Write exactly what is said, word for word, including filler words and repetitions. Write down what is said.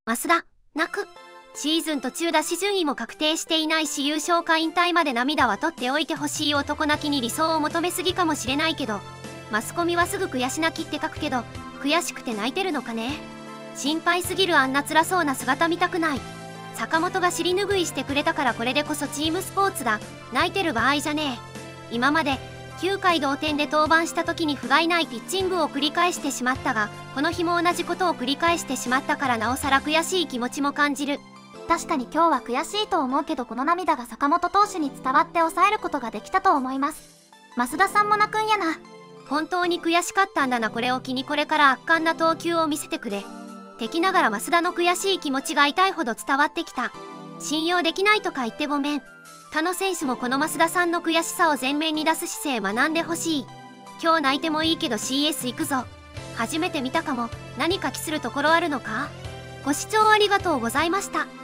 増田、泣く。シーズン途中だし順位も確定していないし優勝か引退まで涙は取っておいてほしい。男泣きに理想を求めすぎかもしれないけど、マスコミはすぐ悔し泣きって書くけど、悔しくて泣いてるのかね。心配すぎる。あんな辛そうな姿見たくない。坂本が尻拭いしてくれたからこれでこそチームスポーツだ。泣いてる場合じゃねえ。今まできゅうかい同点で登板した時に不甲斐ないピッチングを繰り返してしまったが、この日も同じことを繰り返してしまったからなおさら悔しい気持ちも感じる。 確かに今日は悔しいと思うけど、この涙が坂本投手に伝わって抑えることができたと思います。増田さんも泣くんやな。 本当に悔しかったんだな。これを機にこれから圧巻な投球を見せてくれ。敵ながら増田の悔しい気持ちが痛いほど伝わってきた。信用できないとか言ってごめん。他の選手もこの増田さんの悔しさを前面に出す姿勢学んでほしい。今日泣いてもいいけど シーエス 行くぞ。初めて見たかも。何か期するところあるのか？ご視聴ありがとうございました。